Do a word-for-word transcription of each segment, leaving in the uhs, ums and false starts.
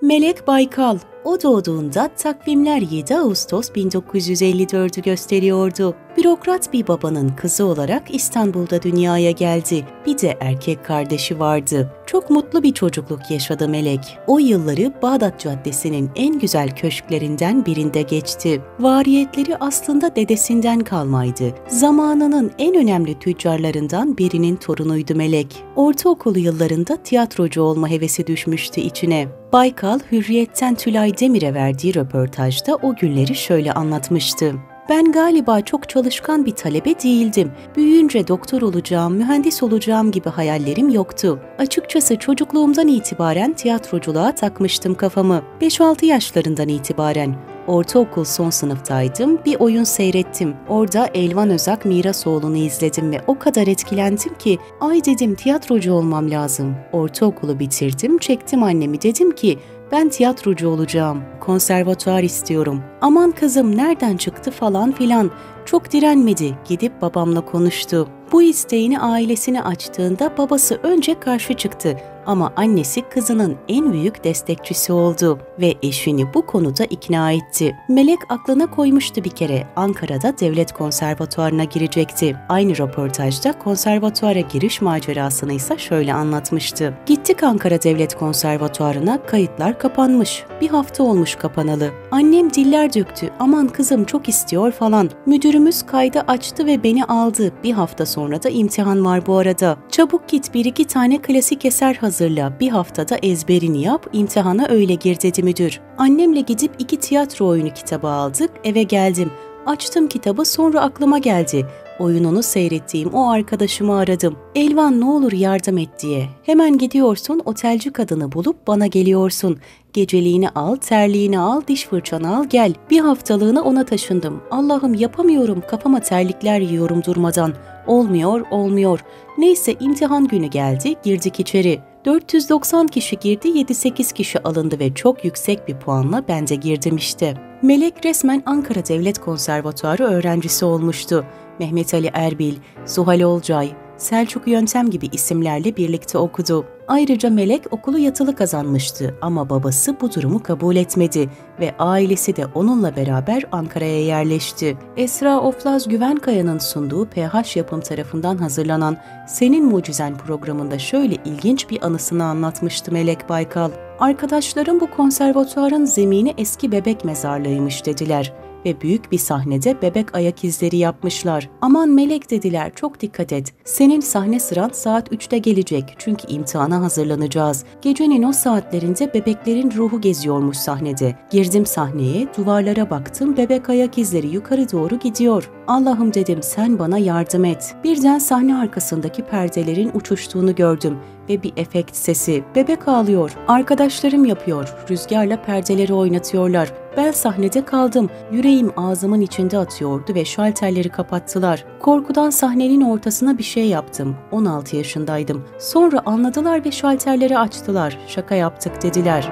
Melek Baykal. O doğduğunda takvimler yedi Ağustos bin dokuz yüz elli dördü gösteriyordu. Bürokrat bir babanın kızı olarak İstanbul'da dünyaya geldi. Bir de erkek kardeşi vardı. Çok mutlu bir çocukluk yaşadı Melek. O yılları Bağdat Caddesi'nin en güzel köşklerinden birinde geçti. Variyetleri aslında dedesinden kalmaydı. Zamanının en önemli tüccarlarından birinin torunuydu Melek. Ortaokul yıllarında tiyatrocu olma hevesi düşmüştü içine. Baykal, Hürriyet'ten Tülay Demir'e verdiği röportajda o günleri şöyle anlatmıştı. Ben galiba çok çalışkan bir talebe değildim. Büyüyünce doktor olacağım, mühendis olacağım gibi hayallerim yoktu. Açıkçası çocukluğumdan itibaren tiyatroculuğa takmıştım kafamı. beş altı yaşlarından itibaren. Ortaokul son sınıftaydım, bir oyun seyrettim. Orada Elvan Özak Mirasoğlu'nu izledim ve o kadar etkilendim ki, ay dedim tiyatrocu olmam lazım. Ortaokulu bitirdim, çektim annemi, dedim ki, ben tiyatrocu olacağım, konservatuar istiyorum. Aman kızım nereden çıktı falan filan. Çok direnmedi, gidip babamla konuştu. Bu isteğini ailesine açtığında babası önce karşı çıktı. Ama annesi kızının en büyük destekçisi oldu ve eşini bu konuda ikna etti. Melek aklına koymuştu bir kere Ankara'da devlet konservatuarına girecekti. Aynı röportajda konservatuara giriş macerasını ise şöyle anlatmıştı. Gittik Ankara Devlet Konservatuarına, kayıtlar kapanmış. Bir hafta olmuş kapanalı. Annem diller döktü, aman kızım çok istiyor falan. Müdürümüz kaydı açtı ve beni aldı. Bir hafta sonra da imtihan var bu arada. Çabuk git bir iki tane klasik eser hazırla, bir haftada ezberini yap, imtihana öyle gir dedi müdür. Annemle gidip iki tiyatro oyunu kitabı aldık, eve geldim. Açtım kitabı, sonra aklıma geldi. Oyununu seyrettiğim o arkadaşımı aradım. Elvan ne olur yardım et diye. Hemen gidiyorsun, otelci kadını bulup bana geliyorsun. Geceliğini al, terliğini al, diş fırçanı al, gel. Bir haftalığına ona taşındım. Allah'ım yapamıyorum, kafama terlikler yiyorum durmadan. Olmuyor, olmuyor. Neyse imtihan günü geldi, girdik içeri. dört yüz doksan kişi girdi, yedi sekiz kişi alındı ve çok yüksek bir puanla ben de girdim işte. Melek resmen Ankara Devlet Konservatuarı öğrencisi olmuştu. Mehmet Ali Erbil, Zuhal Olcay, Selçuk Yöntem gibi isimlerle birlikte okudu. Ayrıca Melek okulu yatılı kazanmıştı ama babası bu durumu kabul etmedi ve ailesi de onunla beraber Ankara'ya yerleşti. Esra Oflaz Güvenkaya'nın sunduğu P H Yapım tarafından hazırlanan Senin Mucizen programında şöyle ilginç bir anısını anlatmıştı Melek Baykal. Arkadaşlarım bu konservatuarın zemini eski bebek mezarlığıymış dediler ve büyük bir sahnede bebek ayak izleri yapmışlar. Aman Melek dediler, çok dikkat et. Senin sahne sıran saat üçte gelecek çünkü imtihana hazırlanacağız. Gecenin o saatlerinde bebeklerin ruhu geziyormuş sahnede. Girdim sahneye, duvarlara baktım, bebek ayak izleri yukarı doğru gidiyor. Allah'ım dedim, sen bana yardım et. Birden sahne arkasındaki perdelerin uçuştuğunu gördüm ve bir efekt sesi. Bebek ağlıyor. Arkadaşlarım yapıyor. Rüzgarla perdeleri oynatıyorlar. Ben sahnede kaldım. Yüreğim ağzımın içinde atıyordu ve şalterleri kapattılar. Korkudan sahnenin ortasına bir şey yaptım. on altı yaşındaydım. Sonra anladılar ve şalterleri açtılar. Şaka yaptık dediler.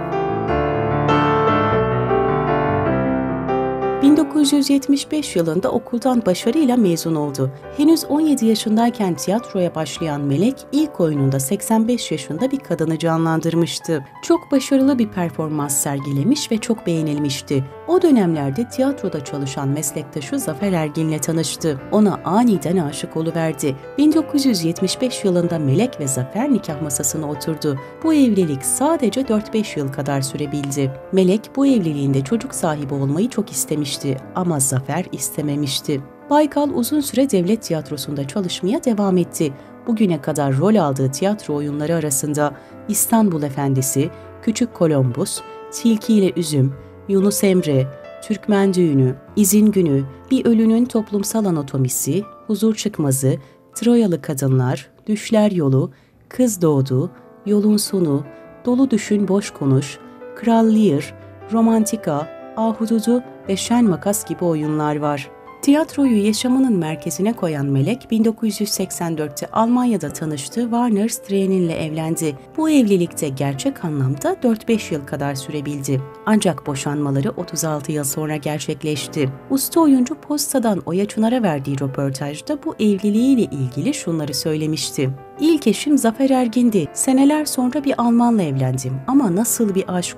bin dokuz yüz yetmiş beş yılında okuldan başarıyla mezun oldu. Henüz on yedi yaşındayken tiyatroya başlayan Melek, ilk oyununda seksen beş yaşında bir kadını canlandırmıştı. Çok başarılı bir performans sergilemiş ve çok beğenilmişti. O dönemlerde tiyatroda çalışan meslektaşı Zafer Ergin'le tanıştı. Ona aniden aşık oluverdi. bin dokuz yüz yetmiş beş yılında Melek ve Zafer nikah masasına oturdu. Bu evlilik sadece dört beş yıl kadar sürebildi. Melek bu evliliğinde çocuk sahibi olmayı çok istemişti ama Zafer istememişti. Baykal uzun süre devlet tiyatrosunda çalışmaya devam etti. Bugüne kadar rol aldığı tiyatro oyunları arasında İstanbul Efendisi, Küçük Kolombus, Tilki ile Üzüm, Yunus Emre, Türkmen Düğünü, İzin Günü, Bir Ölünün Toplumsal Anatomisi, Huzur Çıkmazı, Troyalı Kadınlar, Düşler Yolu, Kız Doğdu, Yolun Sonu, Dolu Düşün Boş Konuş, Kral Lear, Romantika, Ahududu ve Şen Makas gibi oyunlar var. Tiyatroyu yaşamının merkezine koyan Melek, bin dokuz yüz seksen dörtte Almanya'da tanıştığı Warner Strehn'inle evlendi. Bu evlilikte gerçek anlamda dört beş yıl kadar sürebildi. Ancak boşanmaları otuz altı yıl sonra gerçekleşti. Usta oyuncu Posta'dan Oya Çınar'a verdiği röportajda bu evliliğiyle ilgili şunları söylemişti. İlk eşim Zafer Ergin'di. Seneler sonra bir Almanla evlendim ama nasıl bir aşk!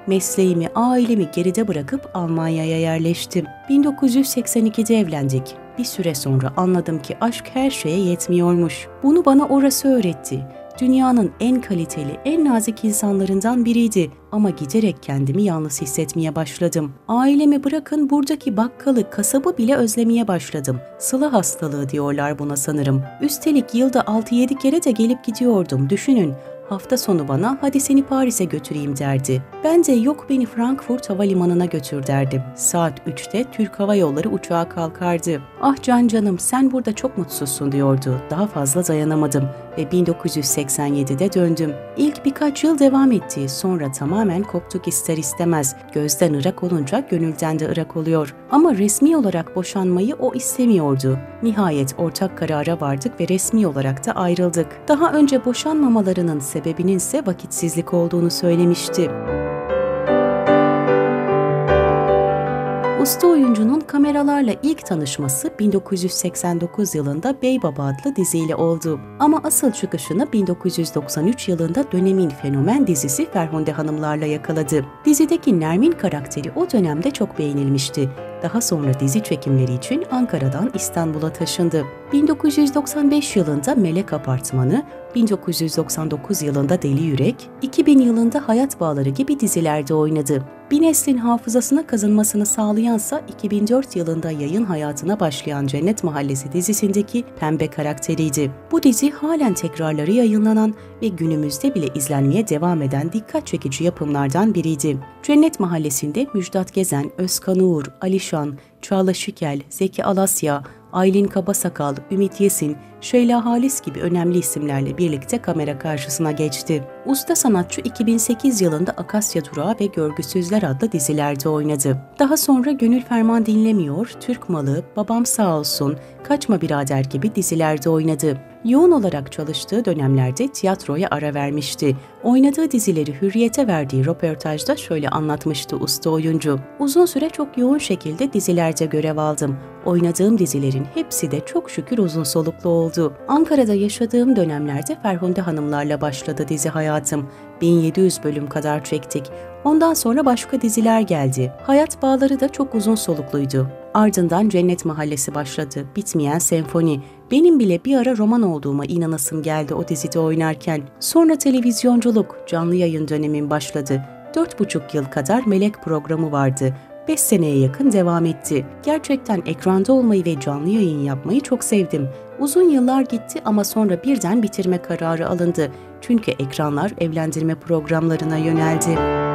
Mesleğimi, ailemi geride bırakıp Almanya'ya yerleştim. bin dokuz yüz seksen ikide evlendik. Bir süre sonra anladım ki aşk her şeye yetmiyormuş. Bunu bana orası öğretti. Dünyanın en kaliteli, en nazik insanlarından biriydi ama giderek kendimi yalnız hissetmeye başladım. Ailemi bırakın buradaki bakkalı, kasabı bile özlemeye başladım. Sıla hastalığı diyorlar buna sanırım. Üstelik yılda altı yedi kere de gelip gidiyordum, düşünün. Hafta sonu bana hadi seni Paris'e götüreyim derdi. Ben de yok beni Frankfurt Havalimanı'na götür derdim. Saat üçte Türk Hava Yolları uçağa kalkardı. Ah can canım sen burada çok mutsuzsun diyordu. Daha fazla dayanamadım ve bin dokuz yüz seksen yedide döndüm. İlk birkaç yıl devam etti. Sonra tamamen koptuk ister istemez. Gözden ırak olunca gönülden de ırak oluyor. Ama resmi olarak boşanmayı o istemiyordu. Nihayet ortak karara vardık ve resmi olarak da ayrıldık. Daha önce boşanmamalarının sebebinin ise vakitsizlik olduğunu söylemişti. Usta oyuncunun kameralarla ilk tanışması bin dokuz yüz seksen dokuz yılında Bey Baba adlı diziyle oldu. Ama asıl çıkışını bin dokuz yüz doksan üç yılında dönemin fenomen dizisi Ferhunde Hanımlar'la yakaladı. Dizideki Nermin karakteri o dönemde çok beğenilmişti. Daha sonra dizi çekimleri için Ankara'dan İstanbul'a taşındı. bin dokuz yüz doksan beş yılında Melek Apartmanı, bin dokuz yüz doksan dokuz yılında Deli Yürek, iki bin yılında Hayat Bağları gibi dizilerde oynadı. Bir neslin hafızasına kazınmasını sağlayansa iki bin dört yılında yayın hayatına başlayan Cennet Mahallesi dizisindeki Pembe karakteriydi. Bu dizi halen tekrarları yayınlanan ve günümüzde bile izlenmeye devam eden dikkat çekici yapımlardan biriydi. Cennet Mahallesi'nde Müjdat Gezen, Özkan Uğur, Alişan, Çağla Şikel, Zeki Alasya, Aylin Kabasakal, Ümit Yesin, Şeyla Halis gibi önemli isimlerle birlikte kamera karşısına geçti. Usta sanatçı iki bin sekiz yılında Akasya Durağı ve Görgüsüzler adlı dizilerde oynadı. Daha sonra Gönül Ferman Dinlemiyor, Türk Malı, Babam Sağ Olsun, Kaçma Birader gibi dizilerde oynadı. Yoğun olarak çalıştığı dönemlerde tiyatroya ara vermişti. Oynadığı dizileri Hürriyet'e verdiği röportajda şöyle anlatmıştı usta oyuncu. Uzun süre çok yoğun şekilde dizilerde görev aldım. Oynadığım dizilerin hepsi de çok şükür uzun soluklu oldu. Ankara'da yaşadığım dönemlerde Ferhunde Hanımlar'la başladı dizi hayatım. bin yedi yüz bölüm kadar çektik. Ondan sonra başka diziler geldi. Hayat Bağları da çok uzun solukluydu. Ardından Cennet Mahallesi başladı. Bitmeyen senfoni. Benim bile bir ara roman olduğuma inanasım geldi o dizide oynarken. Sonra televizyonculuk, canlı yayın dönemim başladı. Dört buçuk yıl kadar Melek programı vardı. Beş seneye yakın devam etti. Gerçekten ekranda olmayı ve canlı yayın yapmayı çok sevdim. Uzun yıllar gitti ama sonra birden bitirme kararı alındı. Çünkü ekranlar evlendirme programlarına yöneldi.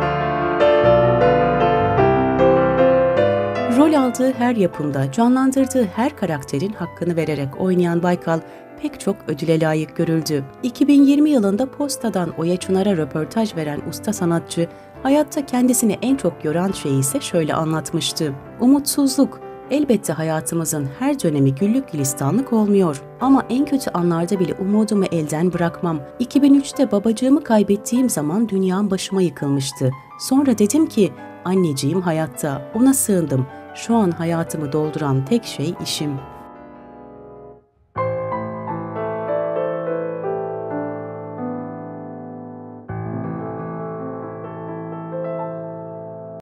Rol aldığı her yapımda, canlandırdığı her karakterin hakkını vererek oynayan Baykal pek çok ödüle layık görüldü. iki bin yirmi yılında Posta'dan Oya Çınar'a röportaj veren usta sanatçı, hayatta kendisini en çok yoran şeyi ise şöyle anlatmıştı. Umutsuzluk. Elbette hayatımızın her dönemi güllük gülistanlık olmuyor. Ama en kötü anlarda bile umudumu elden bırakmam. iki bin üçte babacığımı kaybettiğim zaman dünyam başıma yıkılmıştı. Sonra dedim ki, anneciğim hayatta, ona sığındım. Şu an hayatımı dolduran tek şey işim.